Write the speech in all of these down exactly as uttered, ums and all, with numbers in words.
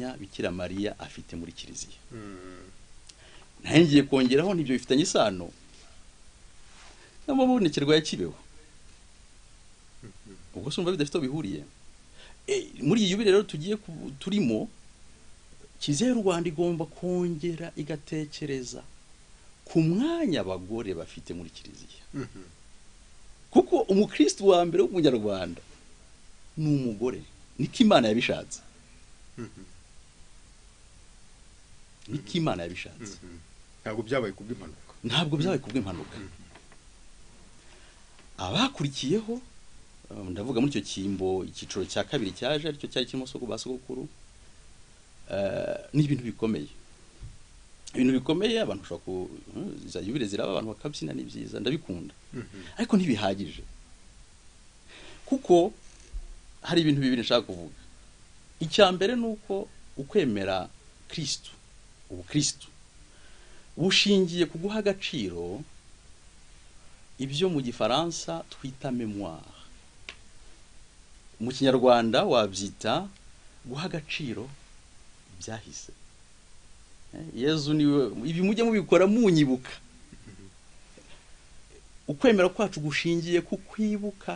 umwanya Bikira Mariya afite muri kiliziya. Ntangiye kongeraho nibyo bifitanye isano n'amabonekerwa ya Kibeho. Ubwo sumva bidafite bihuriye. E, muri iyi yubile rero tugiye turimo Kiliziya y'u Rwanda igomba kongera igatekereza ku mwanya abagore bafite muri kiliziya. Kuko umukristo wa mbere w'umunyarwanda ni umugore, niko Imana yabishatse. Niko Imana yabishatse. Ntabwo byabaye kubw'impanuka. Ntabwo byabaye kubw'impanuka. Abakurikiyeho ndavuga muri icyo kimbo ikiciro cya kabiri cyaje aricyo cyari kirimo soko basogokuru eh ni ibintu bikomeye. Ibintu bikomeye abantu ushaka ku za yubile ziraba abantu bakabyina ni byiza ndabikunda. Ariko ntibihagije. Kuko hari ibintu bibiri nshaka kuvuga. Icya mbere nuko ukwemera Kristo, ubu Kristo bushingiye kuguha agaciro ibyo mu gifaransa twita mémoire. Mu kinyarwanda wabyita guha agaciro byahise. Yezu niwe ibi mujye mubikora munyibuka. Ukwemera kwacu gushingiye ku kwibuka.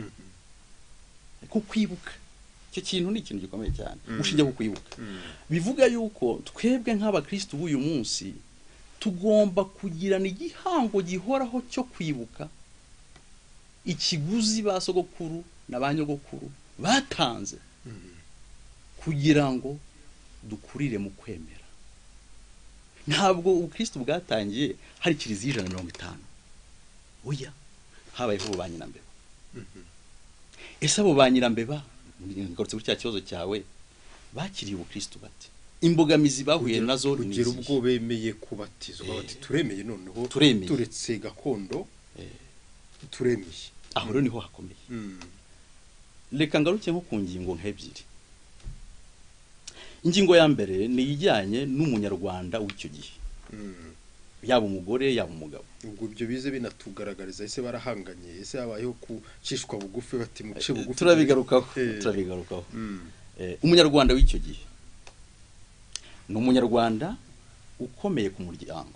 Ku kwibuka. Cyo kintu ni ikintu gikomeye cyane. Ushingiye ku kwibuka. Bivuga yuko twebwe nk'abakristo b'uyu munsi tugomba kugirana igihango gihoraho cyo kwibuka ikiguzi basogokuru n'abanyogokuru batanze kugira ngo dukurire mu kwemera. Ntabwo ubukristo bwatangiye hari kiliziya ijana na mirongo itanu. Oya, habayeho banyirambeba. Ese abo banyirambeba ngarutse kuri cya kibazo cyawe bakiriye ubukristo bate? Imbogamizi bahuye nazo ni kugira ubwo bemeye kubatizwa bati turemeye noneho turetse gakondo turemeye. Aho rero niho hakomeye. Reka ngaruke nko ku ngingo nk'ebyiri. Ingingo ya mbere ni ijyanye n'umunyarwanda w'icyo gihe. Yaba umugore yaba umugabo. Ubwo ibyo bize binatugaragariza ese barahanganye ese habayeho kucishwa bugufi bati muce bugufi. Turabigarukaho turabigarukaho. Umunyarwanda w'icyo gihe ni umunyarwanda ukomeye ku muryango.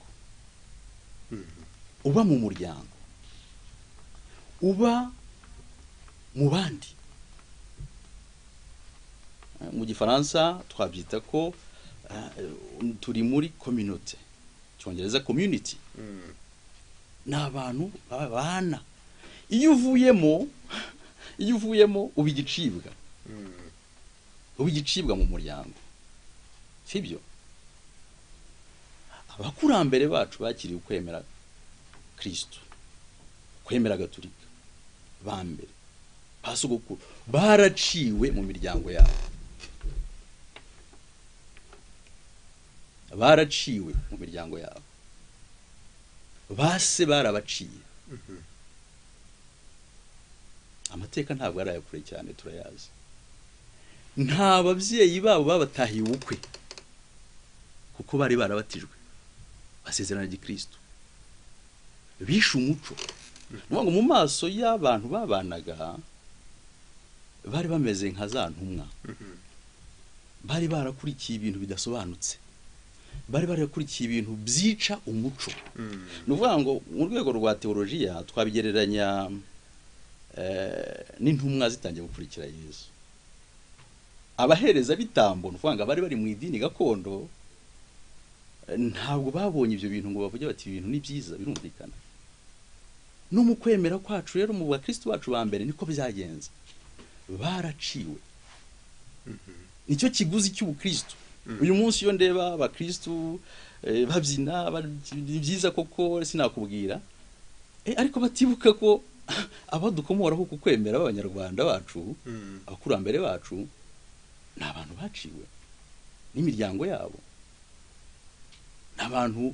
Uba mu muryango. Uba mu bandi. Mu gifaransa twabyita ko uh, turi muri community. Cyongereza community. N'abantu babana. Iyo uvuyemo iyo uvuyemo ubigicibwa. Ubigicibwa mu muryango. Sibyo? Abakurambere bacu bakiriye ukwemera Kristo. Kwemera Gatolika. Bambere. Basogokuru baraciwe mu miryango yabo. Baraciwe mu miryango yabo. Base barabaciye. Amateka ntabwo arayakure cyane turayazi. Nta babyeyi babo babatahiye ubukwe kuko bari barabatijwe basezerana gikristo. Bishe umuco. Nuko mu maso y'abantu babanaga bari bameze nka za ntumwa. Bari barakurikiye ibintu bidasobanutse. Bari barakurikiye ibintu byica umuco. Nuvuga ngo mu rwego rwa teologiya twabigereranya eh n'intumwa zitangiye gukurikira Yesu. Abahereza bitambo nuvuga ngo bari bari mu idini gakondo ntabwo babonye ibyo bintu ngo bavuge bati ibintu ni byiza birumvikana. No mu kwemera kwacu rero mu bakristo bacu ba mbere niko byagenze. Baraciwe. Nicyo kiguzi cy'ubukristo. Uyu munsi yo ndeba abakristo eh, babyina byiza koko sinakubwira. Eh ariko batibuka ko abadukomoraho ku kwemera b'abanyarwanda bacu, abakurambere bacu n'abantu baciwe n'imiryango yabo. N'abantu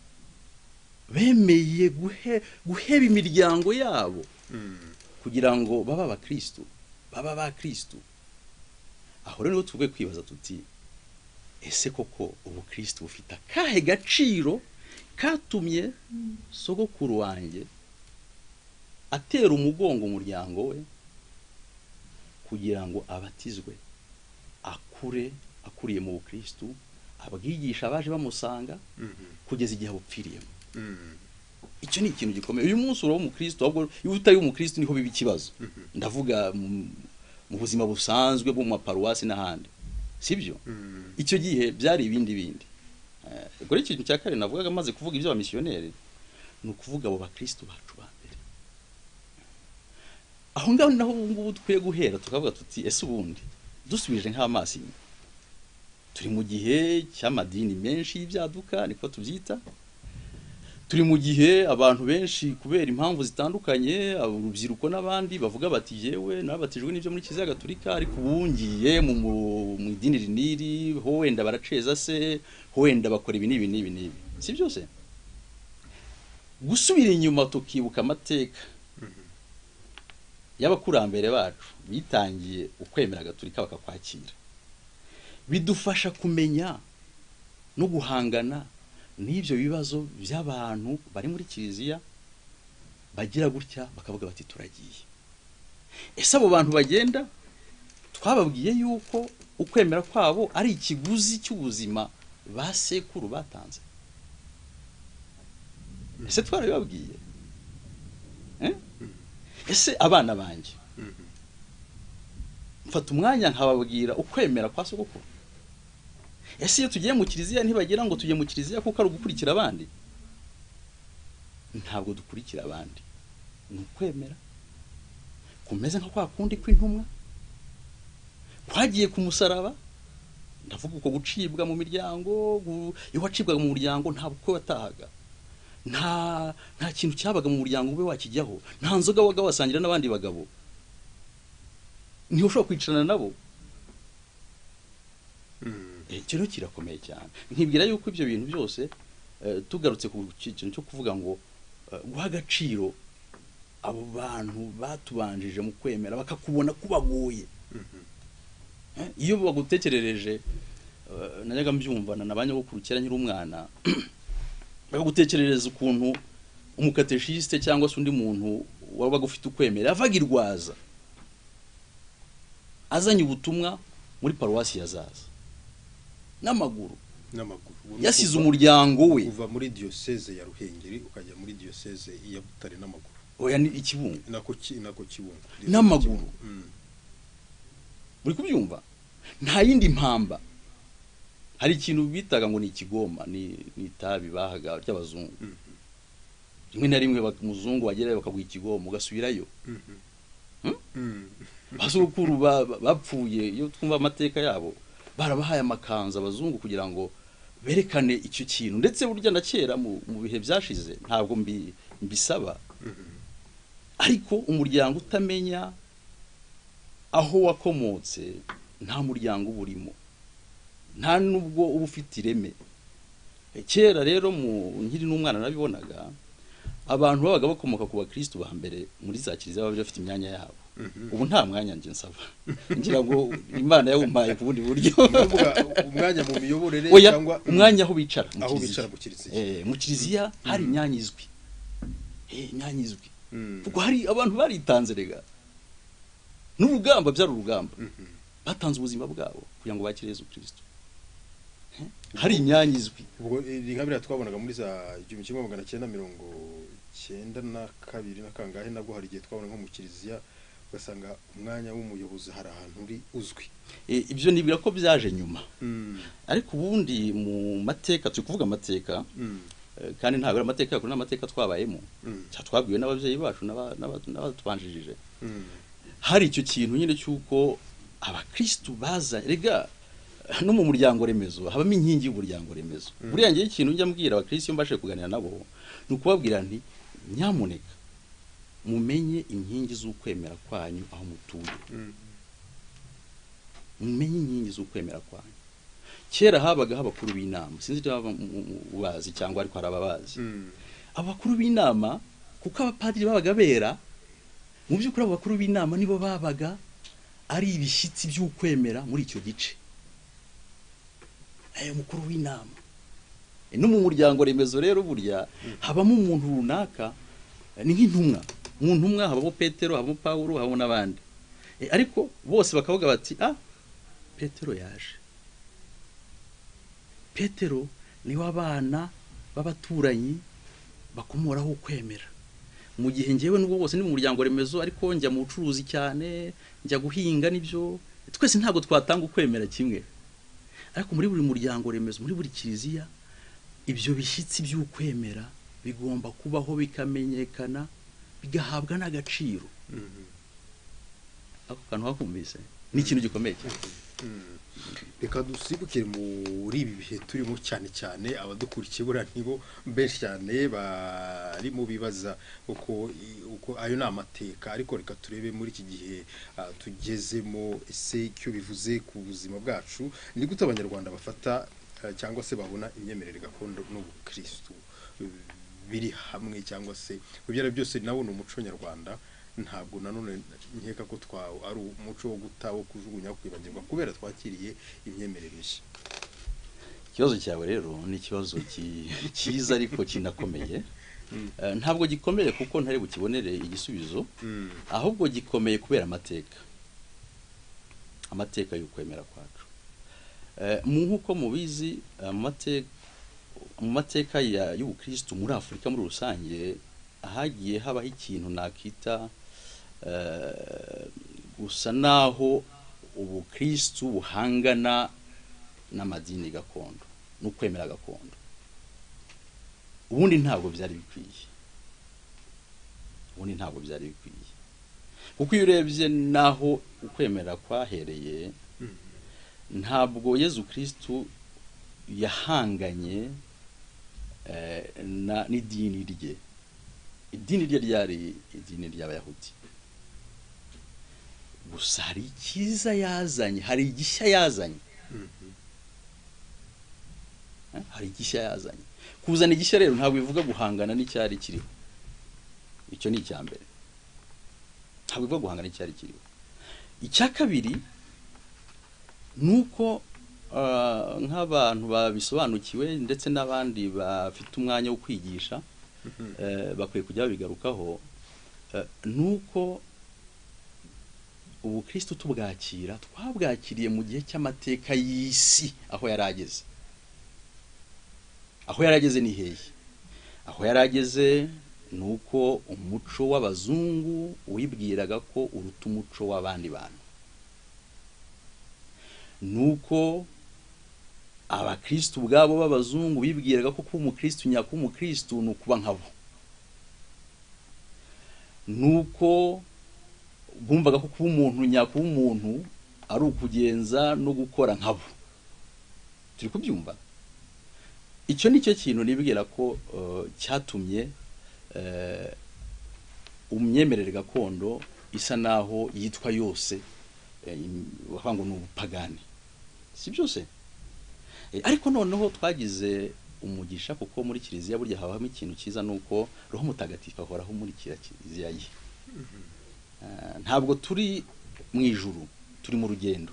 bemeye guhe guheba imiryango yabo kugira ngo baba abakristo, baba ba Kristo. Aho rero tugwe kwibaza tuti ese koko ubukristo bufita kahe gaciro katumye sogokuru wanjye atera umugongo umuryango we kugira ngo abatizwe akure akuriye mu bukristo abwigisha abaje bamusanga kugeza igihe abupfiriyemo. Icyo ni ikintu gikomeye. Uyu munsi uri umukristo ahubwo iyo utari umukristo niho biba ikibazo. Ndavuga mu buzima busanzwe bwo mu maparuwasi n'ahandi, sibyo? Icyo gihe byari ibindi bindi. Ubwo rero ikintu cya kare navugaga maze kuvuga ibyo abamisiyoneri ni ukuvuga abo bakristo bacu ba mbere. Aho ngaho naho ubu ngubu dukwiye guhera tukavuga tuti ese ubundi dusubije nk'amaso inyuma turi mu gihe cy'amadini menshi y'ibyaduka niko tubyita, turi mu gihe abantu benshi kubera impamvu zitandukanye urubyiruko n'abandi bavuga bati yewe nabatijwe n'ibyo muri Kiliziya Gatolika ariko ubungiye mu mu idini riniri ho wenda baraceza se ho wenda bakora ibi n'ibi n'ibi n'ibi, si byose gusubira inyuma tukibuka amateka y'abakurambere bacu bitangiye ukwemera Gatolika bakakwakira, bidufasha kumenya no guhangana n'ibyo bibazo by'abantu bari muri Kiliziya bagira gutya bakavuga bati turagiye. Ese abo bantu bagenda twababwiye yuko ukwemera kwabo ari ikiguzi cy'ubuzima basekuru batanze? Ese twarabibabwiye? Eh? Ese abana banjye mfata umwanya nkababwira ukwemera kwa sogokuru? Ese iyo tugiye mu Kiliziya ntibagira ngo tujye mu Kiliziya kuko ari ugukurikira abandi? Ntabwo dukurikira abandi, ni ukwemera kumeze nka kwa kundi kw'intumwa kwagiye ku musaraba. Ndavuga uko gucibwa mu miryango, iyo wacibwaga mu muryango ntabwo ko watahaga, nta nta kintu cyabaga mu muryango ube wakijyaho, nta nzoga waga wasangira n'abandi bagabo, niho ushobora kwicarana nabo. Icyo rero kirakomeye cyane. Nkibwira yuko ibyo bintu byose tugarutse ku kintu cyo kuvuga ngo guha agaciro abo bantu batubanjije mu kwemera bakakubona kubagoye. Iyo bagutekerereje najyaga mbyumvana nabanyogokuru kera nkiri umwana bakagutekerereza ukuntu umukateshiste cyangwa se undi muntu wabaga ufite ukwemera avaga irwaza azanye ubutumwa muri paruwasi ya Zaza n'amaguru n'amaguru yasize umuryango we kuva muri diocese ya Ruhengeri ukajya muri diocese ya Butare n'amaguru. Oya ni ikibungo nako ki nako kibungo n'amaguru. Muri kubyumva nta yindi mpamba. Hari ikintu bitaga ngo ni ikigoma ni nitabi bahaga ry'abazungu. Rimwe na rimwe bakumuzungu wagerayo bakaguha ikigoma ugasubirayo. Basukuru bapfuye iyo twumva amateka yabo barabahaye amakanza abazungu kugira ngo berekane icyo kintu, ndetse burya na kera mu bihe byashize ntabwo mbi mbisaba. Ariko umuryango utamenya aho wakomotse nta muryango burimo, nta nubwo uba ufite ireme. Kera rero mu nkiri n'umwana nabibonaga abantu babaga bakomoka ku bakristo ba mbere muri za Kiliziya baba bafite imyanya yabo. Ubu nta mwanya nje nsaba, ngira ngo Imana yawumpaye ku bundi buryo. Umwanya mu miyoborere cyangwa umwanya aho bicara aho bicara mu Kiliziya. Eh mu Kiliziya hari imyanya izwi. Eh imyanya izwi. Kuko hari abantu baritanze rega n'urugamba byari urugamba, batanze ubuzima bwabo kugira ngo bakire Yesu Kristo. Hari imyanya izwi. Ubwo ingabire twabonaga muri za igihumbi kimwe magana cyenda mirongo cyenda na kabiri na kangahe nabwo hari igihe twabona nko mu Kiliziya ugasanga umwanya w'umuyobozi hari ahantu uri uzwi. Ibyo nibwira ko byaje nyuma. Ariko ubundi mu mateka turi kuvuga amateka kandi ntabwo ari amateka yakuru n'amateka twabayemo, cyatwabwiwe n'ababyeyi bacu n'abatubanjirije. Hari icyo kintu nyine cyuko abakristo baza rega no mu muryango remezo habamo inkingi y'umuryango remezo. Buriya ngiye ikintu njya mbwira abakristo mbashe kuganira nabo nukubabwira nti nyamuneka mumenye inkingi z'ukwemera kwanyu aho mutuye. Mumenye inkingi z'ukwemera kwanyu. Kera habaga abakuru b'inama, sinzi niba ubazi cyangwa ariko harababazi. Abakuru b'inama kuko abapadiri babaga bera, mu by'ukuri abakuru b'inama nibo babaga ari ibishyitsi by'ukwemera muri icyo gice. Ayo mukuru w'inama no mu muryango remezo rero burya habamo umuntu runaka ni nk'intumwa. Mu ntumwa habamo Petero, habamo Paulo, habamo n'abandi. Ariko bose bakavuga bati ah Petero yaje, Petero niwe abana b'abaturanyi bakomoraho kwemera. Mu gihe ngewe n'ubwo bose ni mu muryango remezo ariko njya mu bucuruzi cyane, njya guhinga nibyo, twese ntabwo twatanga ukwemera kimwe. Ariko muri buri muryango remezo, muri buri kiliziya, ibyo bishyitsi by'ukwemera bigomba kubaho, bikamenyekana, bigahabwa n'agaciro. Ako kantu hakumvise ni ikintu gikomeye cyane. Reka dusibukire muri ibi bihe turimo cyane cyane abadukurikiye bura nibo benshi cyane bari mu bibaza uko uko ayo ni amateka, ariko reka turebe muri iki gihe uh, tugezemo ese icyo bivuze ku buzima bwacu, ni gute abanyarwanda bafata uh, cyangwa se babona imyemerere gakondo n'ubukristo uh, biri hamwe, cyangwa se kubyara byose nawo ni umuco nyarwanda. Ntabwo nanone nkeka ko twawo ari umuco wo gutawo kujugunya kwibagirwa kubera twakiriye imyemerere mishya. Ikibazo cyawe rero ni ikibazo cyiza ariko kinakomeye. Uh, ntabwo gikomeye kuko ntari bukibonere igisubizo, mm. ahubwo gikomeye kubera amateka amateka y'ukwemera kwacu. Uh, mu nkuko mubizi uh, mateka mu mateka ya y'ubukristo muri Afurika muri rusange ahagiye habaho ikintu nakita uh, gusa naho ubukristo buhangana n'amadini gakondo n'ukwemera gakondo. Ubundi ntabwo byari bikwiye ubundi ntabwo byari bikwiye kuko iyo urebye naho ukwemera kwahereye, ntabwo Yezu Kristo yahanganye eh, na n'idini rye. Idini rye ryari idini ry'Abayahudi. Gusa hari ikiza yazanye, hari igishya yazanye. Hari igishya yazanye. Kuzana igishya rero ntabwo bivuga guhangana n'icyari kiriho. Icyo ni icyambere. Ntabwo bivuga guhangana n'icyari kiriho. Icya kabiri nuko uh, nk'abantu babisobanukiwe ndetse n'abandi bafite umwanya wo kwigisha uh, bakwiye kujya babigarukaho, uh, nuko ubukristo tubwakira twabwakiriye mu gihe cy'amateka y'isi aho yarageze. Aho yarageze ni hehe? Aho yarageze nuko umuco w'abazungu wibwiraga ko uruta umuco w'abandi bantu. Nuko abakristo ubwabo b'abazungu bibwiraga ko kuba umukristo nyako umukristo nukuba nkabo. Nuko bumvaga ko kuba umuntu nyako umuntu ari ukugenza no gukora nkabo. Turi kubyumva? Icyo nicyo kintu nibwira ko uh, cyatumye uh, umyemerere gakondo isa naho yitwa yose wahango uh, n'ubupagani. Si byose. E, ariko noneho twagize umugisha kuko muri kiliziya burya habamo ikintu cyiza nuko Roho Mutagatifu ahoraho muri kiliziya ye. Uh, ntabwo turi mu ijuru, turi mu rugendo.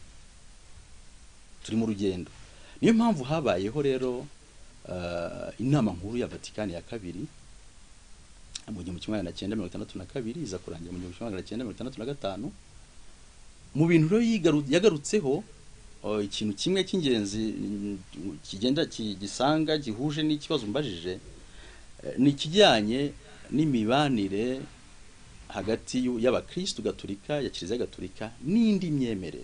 Turi mu rugendo. Niyo mpamvu habayeho rero Uh, inama nkuru ya Vatikani ya kabiri mu gihumbi kimwe magana cyenda mirongo itandatu na kabiri iza kurangira mu gihumbi kimwe magana cyenda mirongo itandatu na gatanu. Mu bintu rero yagarutseho uh, ikintu kimwe cy'ingenzi kigenda kigisanga gihuje n'ikibazo mbajije, uh, ni kijyanye n'imibanire hagati y'abakristo gatolika ya Kiliziya Gatolika n'indi myemerere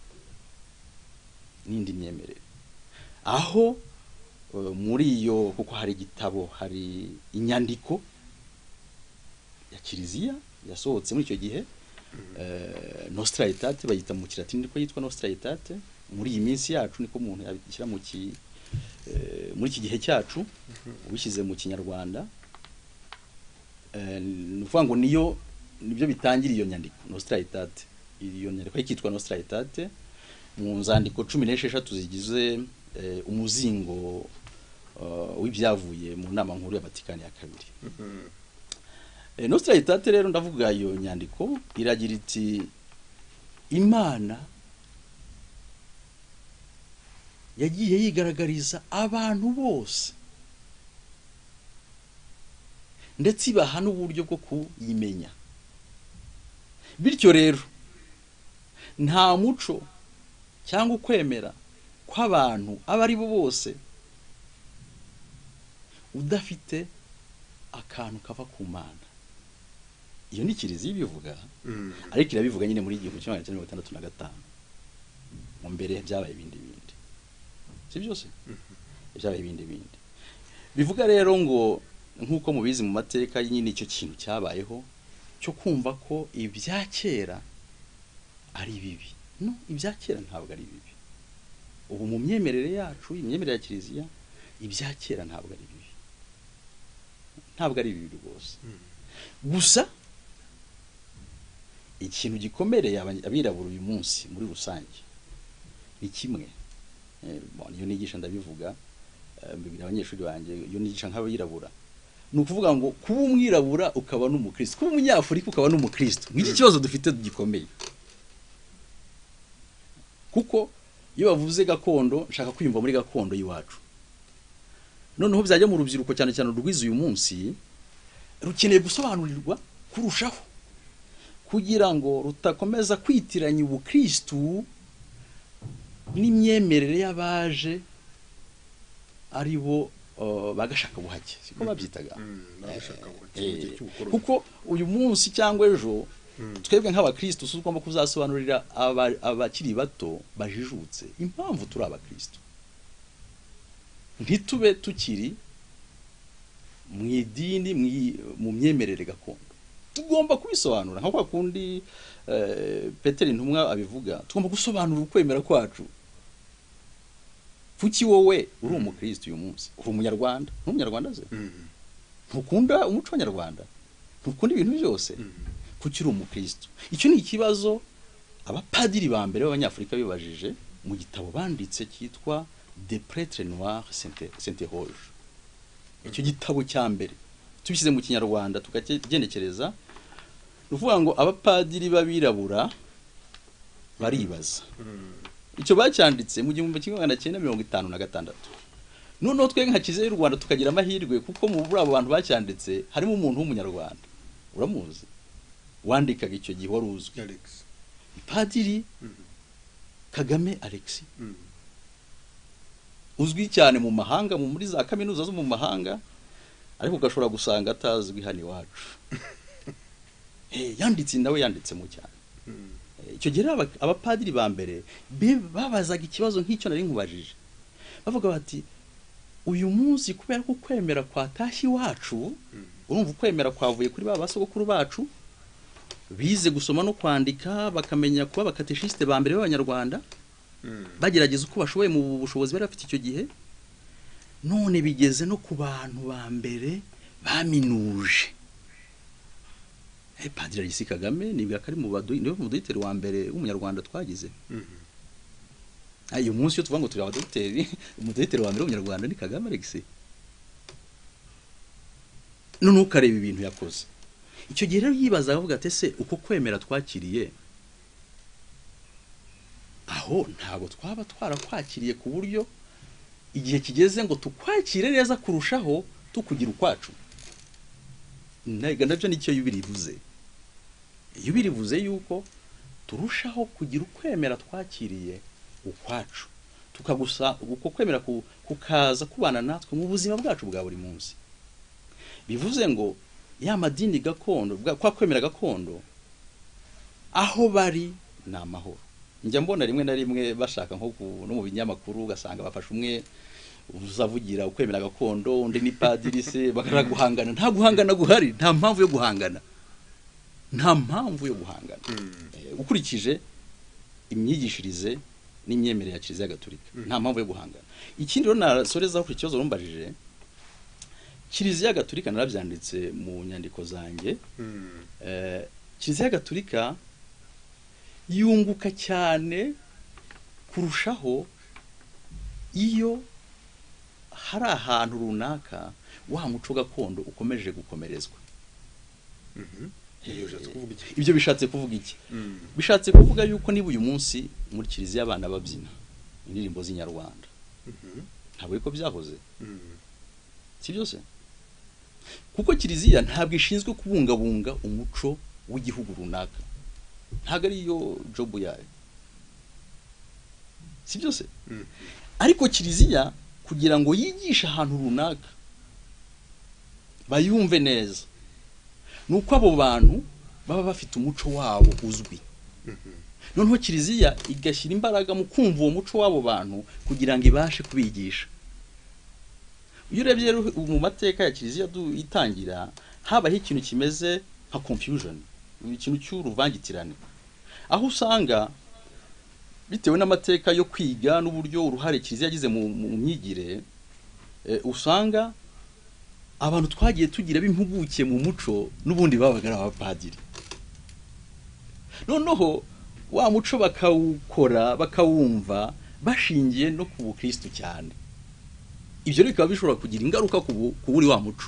n'indi myemerere aho muri iyo kuko hari igitabo, hari inyandiko ya Kiliziya yasohotse muri icyo gihe, uh, Nostra Aetate bayita mu Kilatini niko yitwa Nostra Aetate. Muri iyi minsi yacu niko umuntu yabishyira mu ki uh, muri iki gihe cyacu ubishyize mu Kinyarwanda, uh, nuvuga ngo niyo nibyo bitangira iyo nyandiko Nostra Aetate. Iyo nyandiko yitwa Nostra Aetate mu nzandiko cumi n'esheshatu zigize uh, umuzingo Uh, w'ibyavuye mu nama nkuru ya Vatikani ya kabiri. Mm-hmm. E, Nostra Aetate rero ndavuga iyo nyandiko iragira iti Imana yagiye yigaragariza abantu bose ndetse ibaha n'uburyo bwo kuyimenya. Bityo rero nta muco cyangwa ukwemera kw'abantu aba ari bo bose udafite akantu kava ku Mana. Iyo ni Kiliziya ibivuga, ariko irabivuga nyine muri igihumbi kimwe magana cyenda mirongo itandatu na gatanu. Mu mbere byabaye ibindi bindi. Si byose? Byabaye ibindi bindi. Bivuga rero ngo nkuko mubizi mu mateka nyine icyo kintu cyabayeho cyo kumva ko ibya kera ari bibi. No, ibya kera ntabwo ari bibi. Ubu mu myemerere yacu, imyemerere ya Kiliziya, ibya kera ntabwo ari bibi. Ntabwo ari bibi rwose. Gusa ikintu gikomereye abirabura uyu munsi muri rusange ni kimwe. Eh, iyo nigisha ndabivuga, mbibwira abanyeshuri banjye, iyo nigisha nk'abirabura. Ni ukuvuga ngo kuba umwirabura ukaba n'umukristo, kuba umunyafurika ukaba n'umukristo. Ngiki kibazo dufite gikomeye. Kuko iyo bavuze gakondo, nshaka kwiyumva muri gakondo y'iwacu. Noneho byajya mu rubyiruko cyane cyane urwiza uyu munsi, rukeneye gusobanurirwa kurushaho kugira ngo rutakomeza kwitiranya ubukristu n'imyemerere y'abaje ari bo uh, bagashaka buhake, siko babyitaga. Kuko uyu munsi cyangwa ejo twebwe nk'abakristo tugomba kuzasobanurira abakiri bato bajijutse impamvu turi abakristo, ntitube tukiri mu idini mu myemerere gakondo. Tugomba kubisobanura nka kwa kundi uh, Petero intumwa abivuga, tugomba gusobanura ukwemera kwacu. Kuki wowe uri umukristo uyu munsi, uri umunyarwanda, n'umunyarwanda ze ntukunda umuco w'Anyarwanda, ntukunda ibintu byose, kuki uri umukristo? Icyo ni ikibazo abapadiri ba mbere b'Abanyafurika bibajije mu gitabo banditse cyitwa Des Prêtres Noirs s'interrogent. Icyo gitabo cya mbere tubishyize mu Kinyarwanda tukagenekereza, ruvuga ngo abapadiri babirabura baribaza. Icyo bacyanditse mu gihumbi kimwe magana cyenda mirongo itanu na gatandatu. Noneho twe nka Kiliziya y'u Rwanda tukagira amahirwe kuko mu buri abo bantu bacyanditse harimo umuntu w'umunyarwanda. Uramuzi? Wandikaga icyo gihe wari uzwi. Alex. Padiri Kagame Alex. Uzwi cyane mu mahanga, mu muri za kaminuza zo mu mahanga, ariko ugashobora gusanga atazwi hano iwacu. Eh, yanditse nawe yanditsemo cyane. Icyo gihe abapadiri ba mbere babazaga ikibazo nk'icyo nari nkubajije. Bavuga bati uyu munsi kubera ko kwemera kwatashye iwacu, urumva kwemera kwavuye kuri ba basogokuru bacu, bize gusoma no kwandika, bakamenya kuba bakateshiste ba mbere b'Abanyarwanda, bagerageza uko bashoboye mu bushobozi bari bafite icyo gihe. None bigeze no ku bantu ba mbere baminuje. Eh, Padiri Alexis Kagame nibwa kari mu baduyi niwe mudogiteri wa mbere w'umunyarwanda twagize. Mhm. Ayo munsi yo tuvuga ngo turi abadogiteri, umudogiteri wa mbere w'umunyarwanda ni Kagame Alexis. None ukareba ibintu yakoze. Icyo gihe rero yibaza avuga ati se uko kwemera twakiriye aho ntago twaba twarakwakiriye ku buryo igihe kigeze ngo tukwakire neza kurushaho tukugira ukwacu. Naiga nabyo nicyo yubiri bivuze. Yubiri bivuze yuko turushaho kugira ukwemera twakiriye ukwacu, tukagusa uko kwemera kukaza kubana natwe mu buzima bwacu bwa buri munsi. Bivuze ngo ya madini gakondo kwa kwemera gakondo aho bari na amahoro. Njya mbona rimwe na rimwe bashaka nko no mu binyamakuru ugasanga bafasha umwe uzavugira ukwemera gakondo undi ni padiri se bakaraguhangana. Nta guhangana guhari, nta mpamvu yo guhangana, nta mpamvu yo guhangana. Mm. E, ukurikije imyigishirize n'imyemerere ya Kiliziya Gatolika, mm. nta mpamvu yo guhangana. Ikindi rero nasoreza ku kibazo rumbajije, Kiliziya Gatolika narabyanditse mu nyandiko zanjye. Mm. Eh, Kiliziya Gatolika yunguka cyane kurushaho iyo hari ahantu runaka wa muco gakondo ukomeje gukomerezwa. Mhm. Ibyo bishatse kuvuga iki? Mm. Bishatse kuvuga yuko niba uyu munsi muri Kiliziya abana babyina indirimbo z'inyarwanda. Mhm. Ntabwo iko byahoze. Mhm. Si byose. Kuko Kiliziya ntabwo ishinzwe kubungabunga umuco w'igihugu runaka. Ntabwo ari yo job yayo. Si byose. Mm. ariko kiliziya kugira ngo yigishe ahantu runaka bayumve neza nuko abo bantu baba bafite umuco wabo uzwi. Noneho kiliziya igashyira imbaraga mu kumva uwo muco w'abo bantu kugira ngo ibashe kubigisha. Iyo urebye mu mateka ya kiliziya itangira habaho ikintu kimeze nka confusion, ikintu cy'uruvangitirane, aho usanga bitewe n'amateka yo kwiga n'uburyo uruhare kiliziya yagize mu myigire, e, usanga abantu twagiye tugira b'impuguke mu muco n'ubundi babaga ari abapadiri. Noneho wa muco bakawukora bakawumva bashingiye no ku bukristo cyane. Ibyo rero bikaba bishobora kugira ingaruka ku buri wa muco.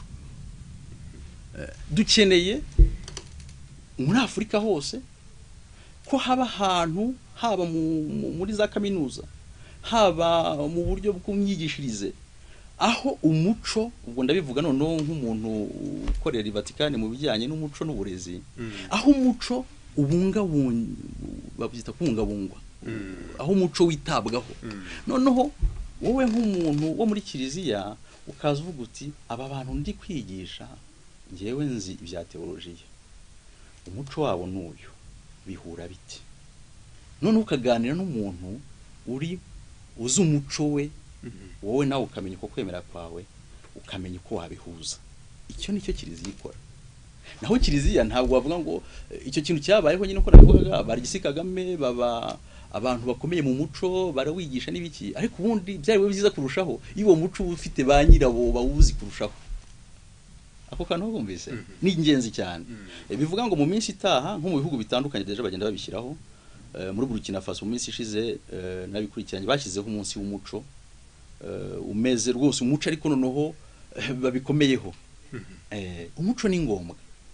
Dukeneye muri Afurika hose ko haba ahantu, haba muri za kaminuza, haba mu buryo bw'umyigishirize, aho umuco, ubwo ndabivuga noneho nk'umuntu ukorera i Vatican mu bijyanye n'umuco n'uburezi, aho umuco ubungabungwa, babyita kubungabungwa, aho umuco witabwaho. Noneho wowe nk'umuntu wo muri kiliziya ukaza uvuga uti aba bantu ndi kwigisha ngewe nzi ibya teolojiya, umuco wabo n'uyu bihura biti. Noneho ukaganira n'umuntu uri uzi umuco we, wowe nawe ukamenya uko kwemera kwawe, ukamenya uko wabihuza. Icyo nicyo kiliziya ikora. Naho kiliziya ntabwo bavuga ngo icyo kintu cyabayeho nyine uko navugaga Barigisi Kagame baba abantu bakomeye mu muco barawigisha n'ibiki, ariko ubundi byari byiza kurushaho iyo uwo muco ufite ba nyirabo bawuzi kurushaho. Ako kantu bumvise ni ingenzi cyane. Bivuga ngo mu minsi itaha nko mu bihugu bitandukanye deje bagenda babishyiraho, muri Burkina Faso mu minsi ishize nabikurikiranye bashyizeho umunsi w'umuco, umeze rwose umuco ariko noneho babikomeyeho. Umuco ni ngombwa,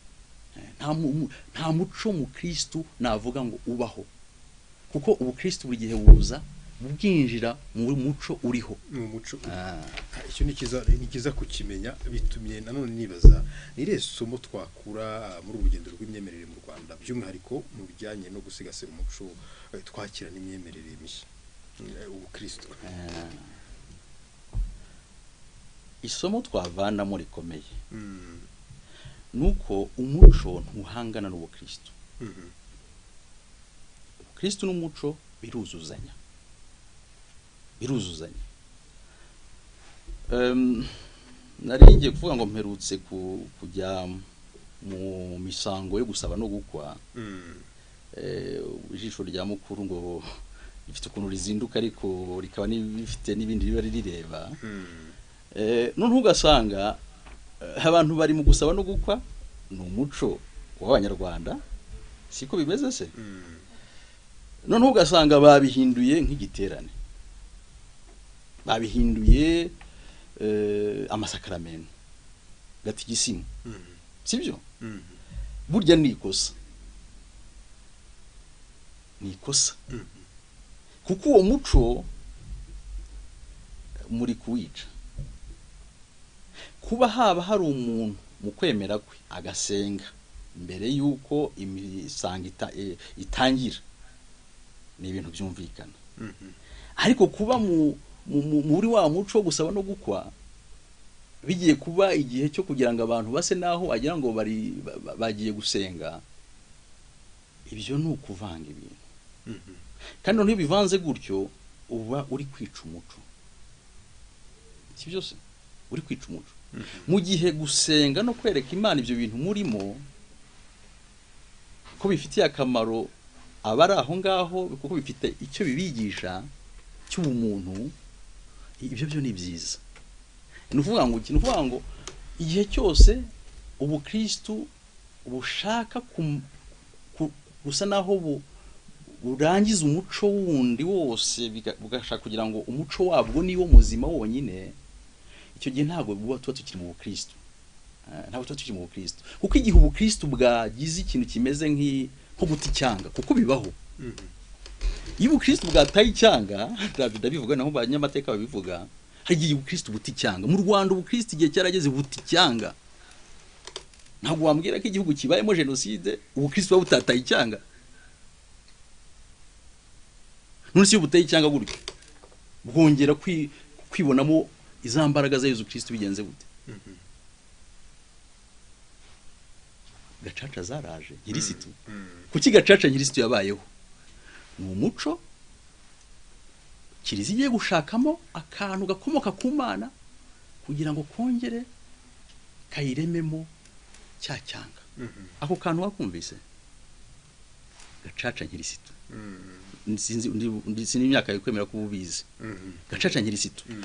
nta muco mu Kristo navuga ngo ubaho, kuko ubu Kristo buri gihe buza bwinjira mu muco uriho. Mu muco icyo ni kiza ni kiza kukimenya. Bitumye nanone nibaza nire somo twakura muri urugendo rw'imyemerere mu Rwanda, by'umwihariko mu bijyanye no gusigasira umuco twakira n'imyemerere mishya ubu Kristo. Isomo twavana muri komeye nuko umuco ntuhangana n'ubukristo. Kristo n'umuco biruzuzanya, biruzuzanya. Um, naringiye kuvuga ngo mperutse kujya mu misango yo gusaba no gukwa. Mm. Eh, ijisho rya mukuru ngo rifite ukuntu rizinduka ariko rikaba nifite n'ibindi biba rireba. Mm. Eh, none ugasanga abantu bari mu gusaba no gukwa n'umuco w'Abanyarwanda, siko bimeze se? Mm. None ugasanga babihinduye nk'igiterane, babihinduye eh, amasakaramentu gatigisimu. Mm -hmm. Sibyo? Mm -hmm. Burya ni ikosa, ni ikosa. Mm -hmm. Kuko uwo muco muri kuwica. Kuba haba hari umuntu mu kwemera kwe agasenga mbere yuko imisanga ita, e, itangira ni ibintu byumvikana. Mm -hmm. Ariko kuba mu muri wa muco gusaba no gukwa bigiye kuba igihe cyo kugira ngo abantu base naho agira ngo bari bagiye gusenga, ibyo ni ukuvanga ibintu. Mm -hmm. Kandi no bivanze gutyo uba uri kwica umuco. Si byose uri kwica umuco. Mm -hmm. Mu gihe gusenga no kwereka Imana ibyo bintu murimo ko bifitiye akamaro abari aho ngaho, kuko bifite icyo bibigisha cy'umuntu, ibyo byo ni byiza. Nuvuga ngo ikintu uvuga ngo igihe cyose ubu Kristo bushaka gusa naho bu burangiza umuco wundi wose, bugashaka kugira ngo umuco wabwo niwo muzima wonyine, icyo gihe ntabwo buba tuba tukiri mu Kristo. Ntabwo tuba tukiri mu Kristo, kuko igihe ubu Kristo bwagize ikintu kimeze nk'i nko guti cyanga, kuko bibaho. Mm -hmm. Iyo Kristo bwataye icyanga, David abivuga naho banyamateka babivuga, hagiye Kristo buti cyanga. Mu Rwanda ubu Kristo igihe cyarageze buti cyanga. Ntabwo wambwira ko igihugu kibayemo genocide ubu Kristo butataye icyanga. None si ubutaye icyanga gutyo. bwongera kwibonamo izambaraga za Yesu Kristo bigenze gute gacaca zaraje nyirisitu kuki gacaca nyirisitu yabayeho ni umuco kirizi igiye gushakamo akantu gakomoka ku Mana kugira ngo kongere kayirememo cya cyanga ako kantu wakumvise gacaca nyirisitu sinzi ndi imyaka yo kwemera ko ubizi gacaca nyirisitu